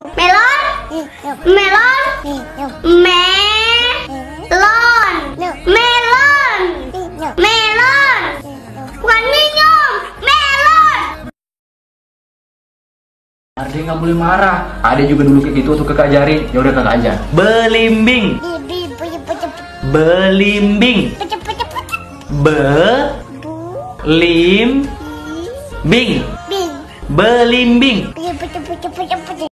Melon. Melon. Melon. Melon. Melon. Bukan minum. Melon. Ade nggak boleh marah. Ade juga dulu kayak gitu tuh kakak ajarin. Ya udah kakak aja. Belimbing. Belimbing. Belimbing. Belimbing.